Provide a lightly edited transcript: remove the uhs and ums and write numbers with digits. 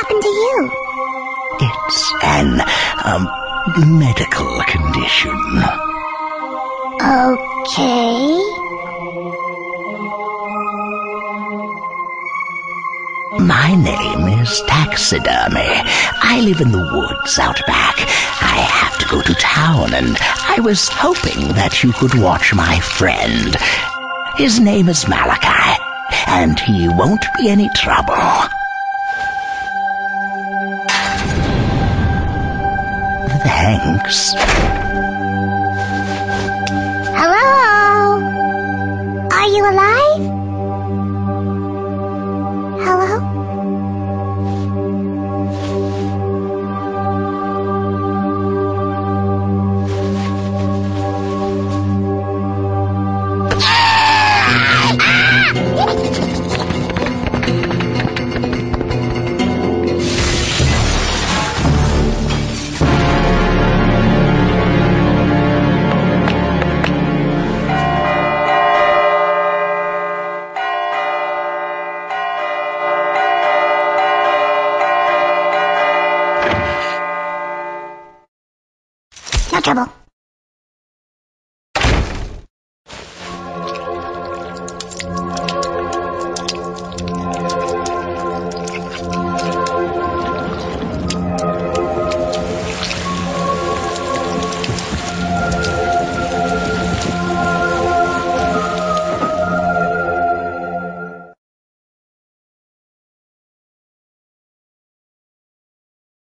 happened to you? It's an, medical condition. Okay. My name is Taxidermy. I live in the woods out back. I have to go to town, and I was hoping that you could watch my friend. His name is Malachi, and he won't be any trouble. Thanks.